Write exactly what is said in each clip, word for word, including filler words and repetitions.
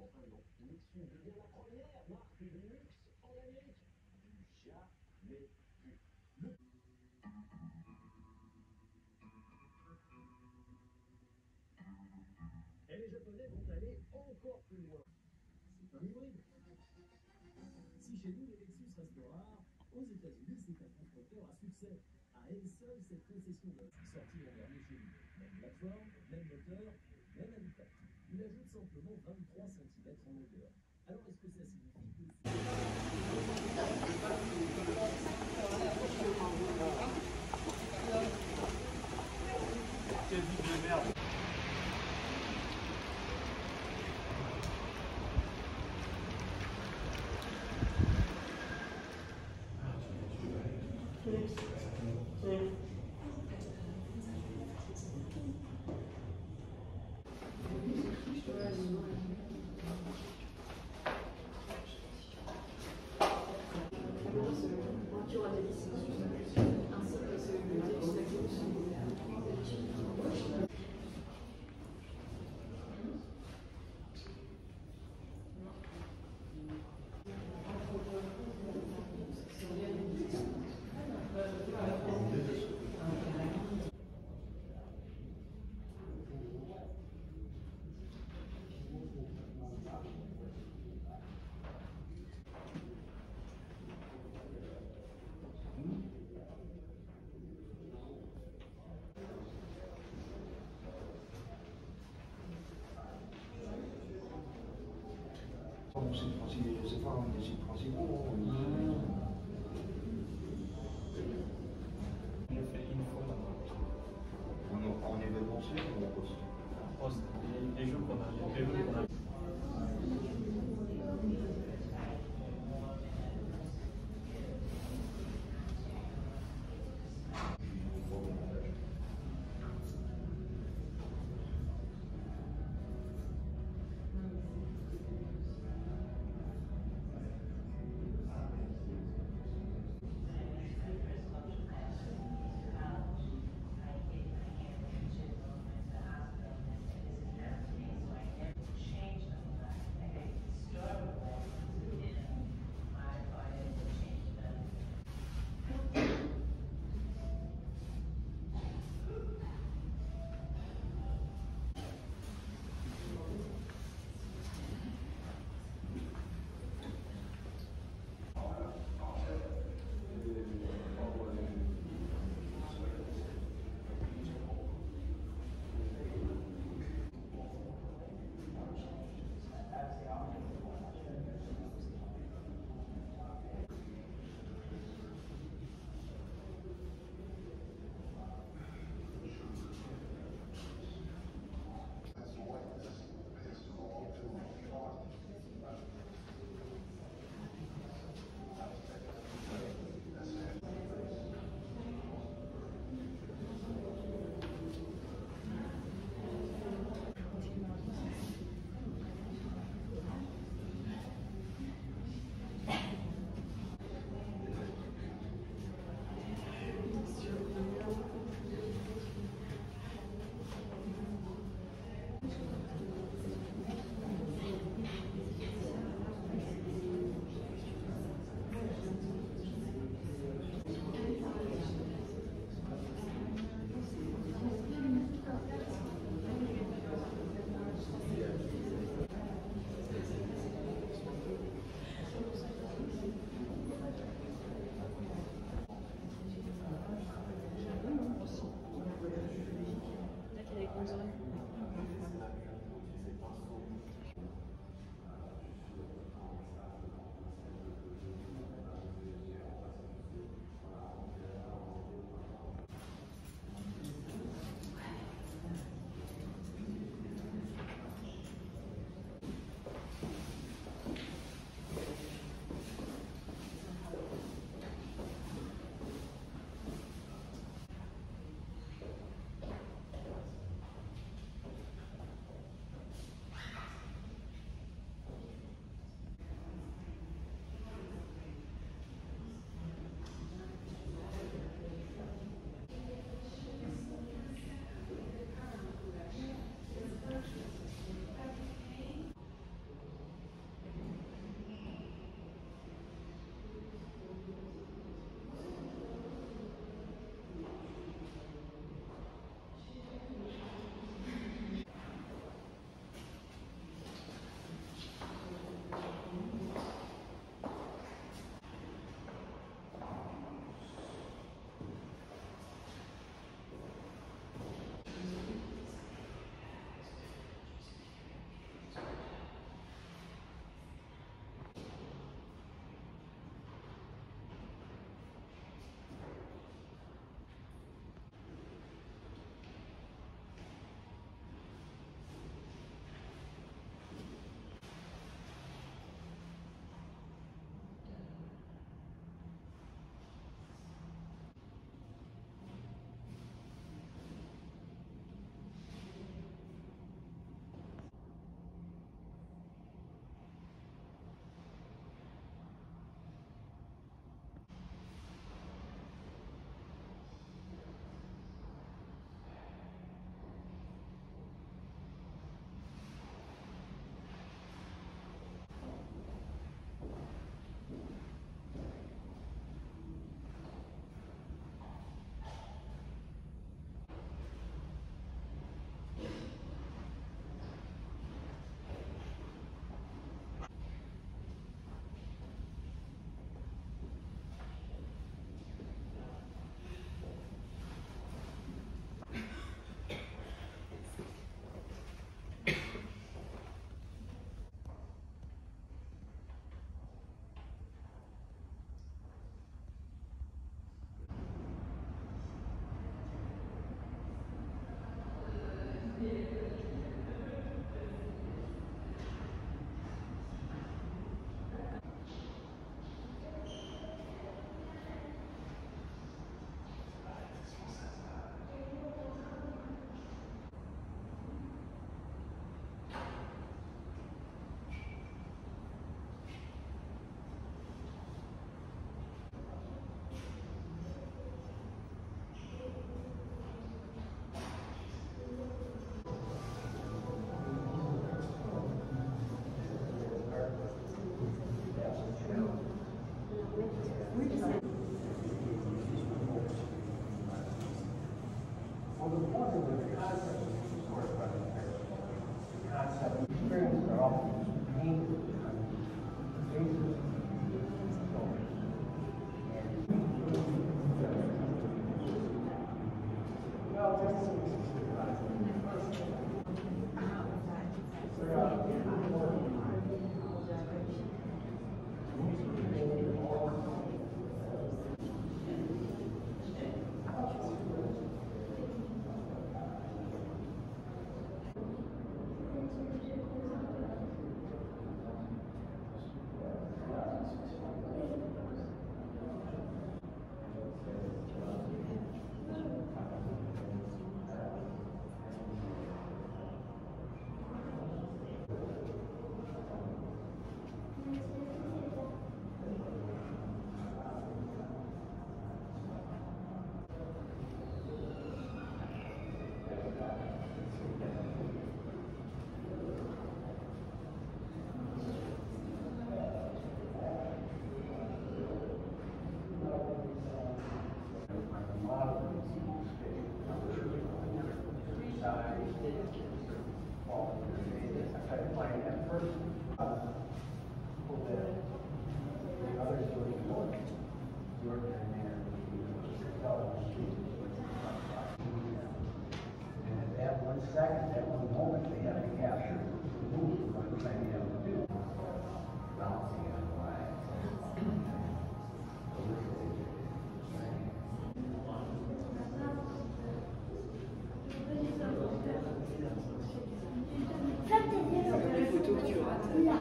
enfin non. Nixon devient la première marque de luxe en Amérique. Du jamais vu. Le... Et les Japonais vont aller encore plus loin. C'est un hybride. Si chez nous, les Lexus restent rares, aux États-Unis, c'est un constructeur à succès. À elle seule, cette concession de sortie l'an dernier chez nous. Même plateforme, même moteur, même habitacle. Il ajoute simplement vingt-trois centimètres en longueur. Alors, est-ce que ça signifie que... Quelle vie de merde! C'est pas un des sites principaux. On le fait une fois maintenant. En événementiel ou en poste? En poste. Les jours qu'on a, les jours qu'on a. at first, uh, pulled that, the others were ignored. The ordinary man, you fell on the street. And at that one second, that one moment, they have to capture the move of what they're trying to do. Bouncing on the line. Les photos que tu rates.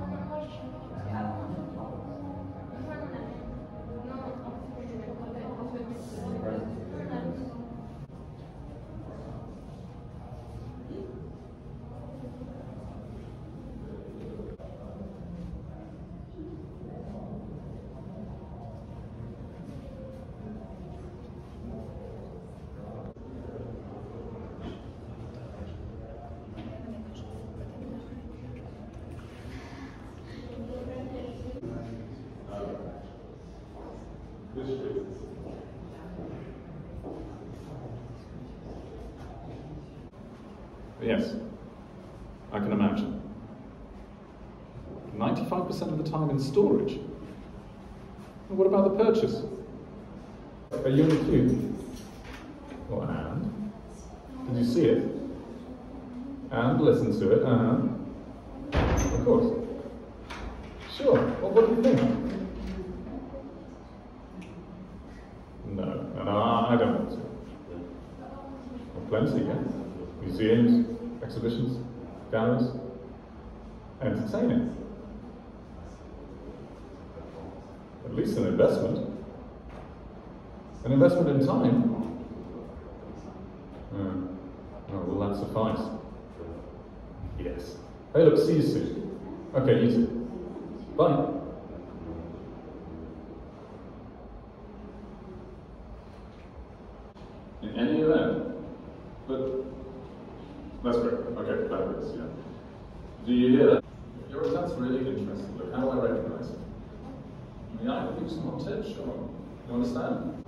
Yes, I can imagine. ninety-five percent of the time in storage. And what about the purchase? Are you in the queue? Well, and? Did you see it? And listen to it, and? Of course. Sure, well, what do you think? No, no, no, I don't want to. Well, plenty, yeah? Museums, exhibitions, galleries, entertaining. At least an investment. An investment in time. Oh, oh, will that suffice? Yes. Hey, look, see you soon. Okay, you too. Bye. In any event, but that's great. Okay, that is, yeah. Do you hear that? Your that's really interesting. Look, how do I recognize it? I mean, I can use some on tips, sure. You understand?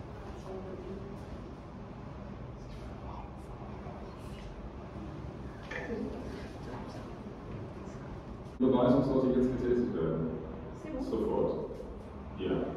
Beweisungsort jetzt getätigt werden. Sofort. Ja.